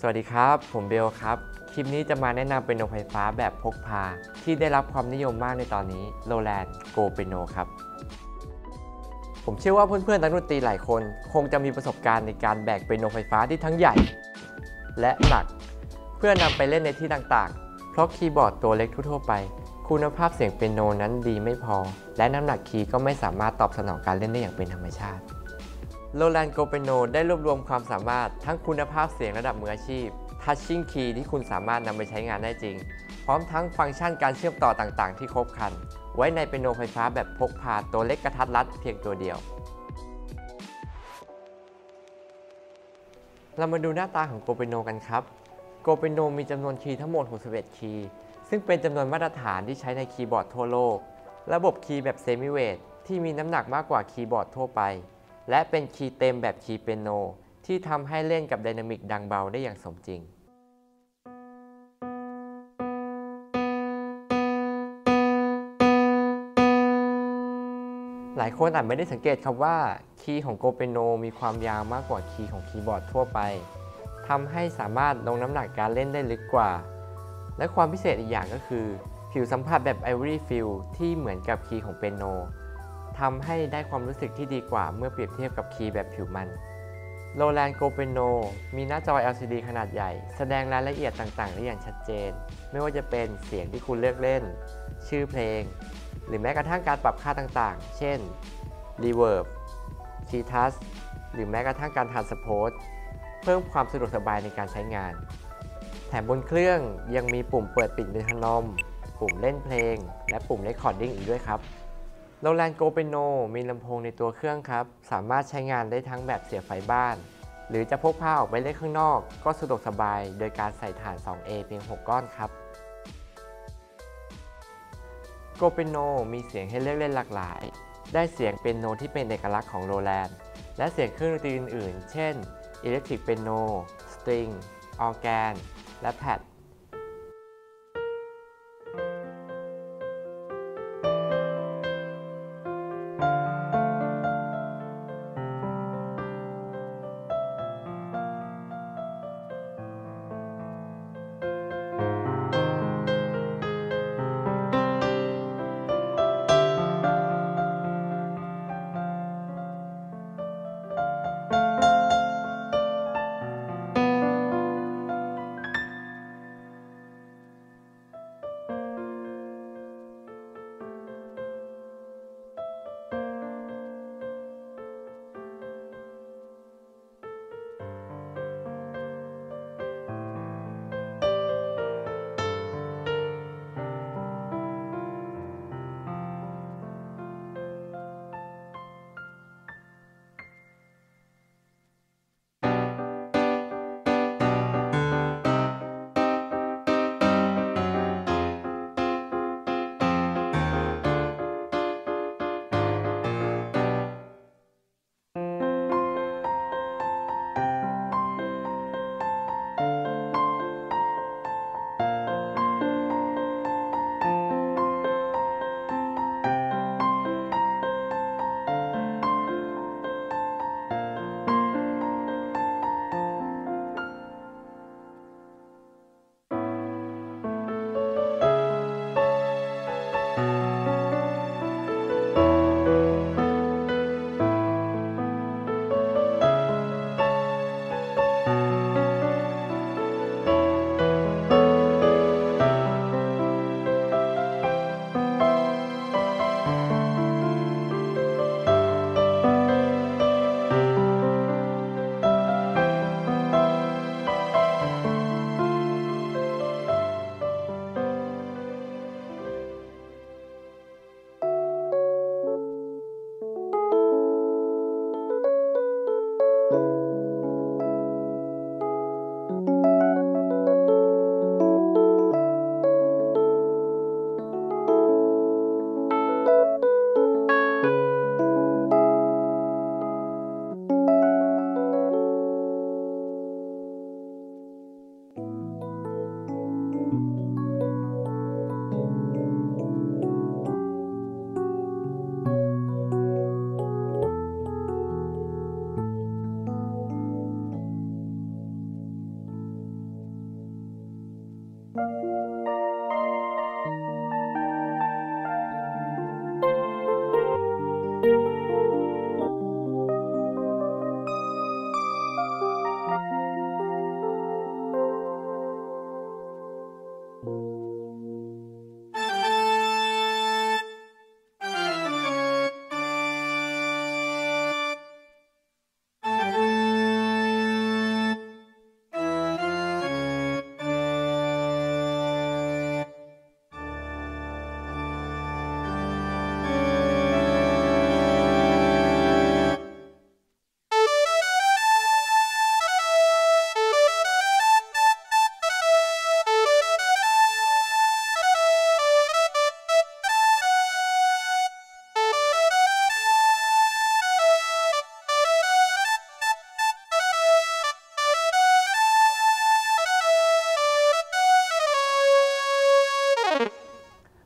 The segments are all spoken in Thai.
สวัสดีครับผมเบลครับคลิปนี้จะมาแนะนำเปียโนไฟฟ้าแบบพกพาที่ได้รับความนิยมมากในตอนนี้ Roland Go Piano ครับผมเชื่อว่าเพื่อนๆนักดนตรีหลายคนคงจะมีประสบการณ์ในการแบกเปียโนไฟฟ้าที่ทั้งใหญ่และหนักเพื่อนำไปเล่นในที่ต่างๆเพราะคีย์บอร์ดตัวเล็กทั่วไปคุณภาพเสียงเปียโนนั้นดีไม่พอและน้ำหนักคีย์ก็ไม่สามารถตอบสนองการเล่นได้อย่างเป็นธรรมชาติRoland Go Piano ได้รวบรวมความสามารถทั้งคุณภาพเสียงระดับมืออาชีพ Touching Key ที่คุณสามารถนำไปใช้งานได้จริงพร้อมทั้งฟังก์ชันการเชื่อมต่อต่างๆที่ครบครันไว้ในเปียโนไฟฟ้าแบบพกพาตัวเล็กกระทัดรัดเพียงตัวเดียวเรามาดูหน้าตาของ Go Piano กันครับ Go Piano มีจำนวนคีย์ทั้งหมด61คีย์ซึ่งเป็นจำนวนมาตรฐานที่ใช้ในคีย์บอร์ดทั่วโลกระบบคีย์แบบเซมิเวทที่มีน้ำหนักมากกว่าคีย์บอร์ดทั่วไปและเป็นคีย์เต็มแบบคีย์เปียโนที่ทำให้เล่นกับไดนามิกดังเบาได้อย่างสมจริงหลายคนอาจไม่ได้สังเกตครับว่าคีย์ของโกเปโนมีความยาวมากกว่าคีย์ของคีย์บอร์ดทั่วไปทำให้สามารถลงน้ำหนักการเล่นได้ลึกกว่าและความพิเศษอีกอย่างก็คือผิวสัมผัสแบบ Ivory Feel ที่เหมือนกับคีย์ของเปียโนทำให้ได้ความรู้สึกที่ดีกว่าเมื่อเปรียบเทียบกับคีย์แบบผิวมัน Roland Go Piano มีหน้าจอ LCD ขนาดใหญ่แสดงรายละเอียดต่างๆได้อย่างชัดเจนไม่ว่าจะเป็นเสียงที่คุณเลือกเล่นชื่อเพลงหรือแม้กระทั่งการปรับค่าต่างๆเช่น Reverb T-Touch หรือแม้กระทั่งการ Transpose เพิ่มความสะดวกสบายในการใช้งานแถมบนเครื่องยังมีปุ่มเปิดปิดเมทานอมปุ่มเล่นเพลงและปุ่ม Recording อีกด้วยครับRoland Go Piano มีลำโพงในตัวเครื่องครับสามารถใช้งานได้ทั้งแบบเสียบไฟบ้านหรือจะพกพาออกไปเล่นข้างนอกก็สะดวกสบายโดยการใส่ถ่าน 2A เพียง 6 ก้อนครับ Go Piano มีเสียงให้เลือกเล่นหลากหลายได้เสียงเปียโนที่เป็นเอกลักษณ์ของ Roland และเสียงเครื่องดนตรีอื่นๆเช่น Electric Piano String Organ และ Pad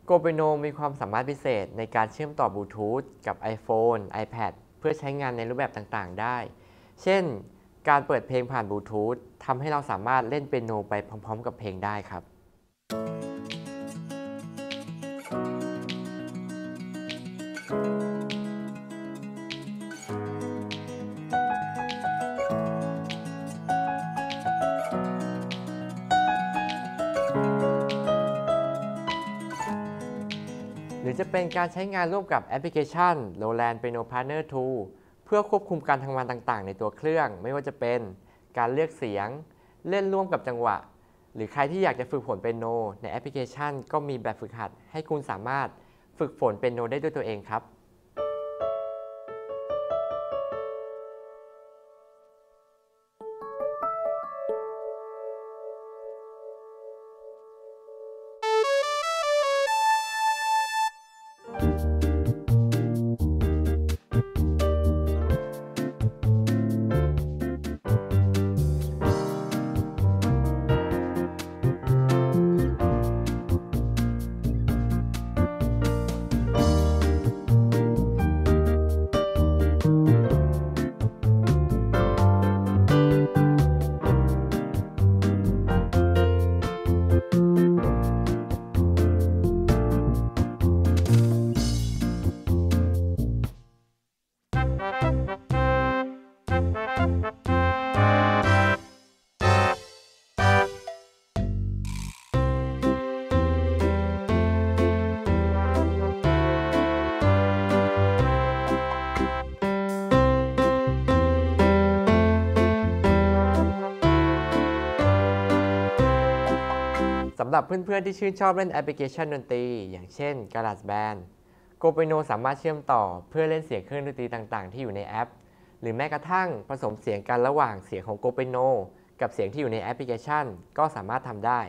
GoPiano มีความสามารถพิเศษในการเชื่อมต่อบลูทูธกับ iPhone, iPad เพื่อใช้งานในรูปแบบต่างๆได้ เช่น การเปิดเพลงผ่านบลูทูธทำให้เราสามารถเล่นเปียโนไปพร้อมๆกับเพลงได้ครับ หรือจะเป็นการใช้งานร่วมกับแอปพลิเคชัน Roland Piano Partner 2 เพื่อควบคุมการทำงานต่างๆในตัวเครื่องไม่ว่าจะเป็นการเลือกเสียงเล่นร่วมกับจังหวะหรือใครที่อยากจะฝึกฝนเปียโนในแอปพลิเคชันก็มีแบบฝึกหัดให้คุณสามารถฝึกฝนเปียโนได้ด้วยตัวเองครับ สำหรับเพื่อนๆที่ชื่นชอบเล่นแอปพลิเคชันดนตรีอย่างเช่น GarageBand GoPiano สามารถเชื่อมต่อเพื่อเล่นเสียงเครื่องดนตรีต่างๆที่อยู่ในแอปหรือแม้กระทั่งผสมเสียงกันระหว่างเสียงของ GoPiano กับเสียงที่อยู่ในแอปพลิเคชันก็สามารถทำได้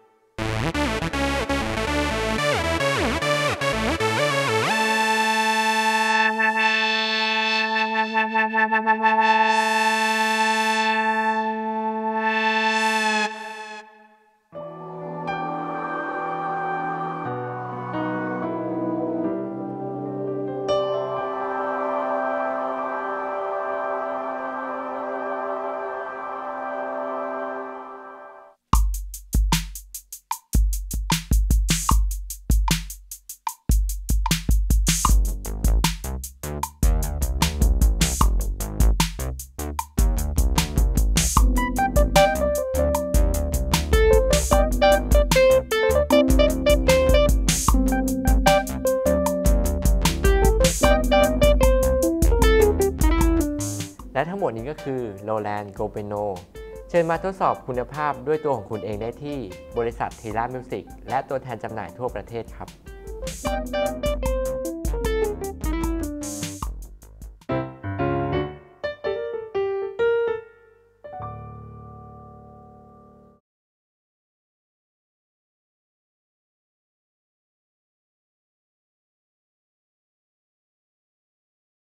และทั้งหมดนี้ก็คือ Roland GoPiano เชิญมาทดสอบคุณภาพด้วยตัวของคุณเองได้ที่บริษัท Tira Music และตัวแทนจำหน่ายทั่วประเทศครับ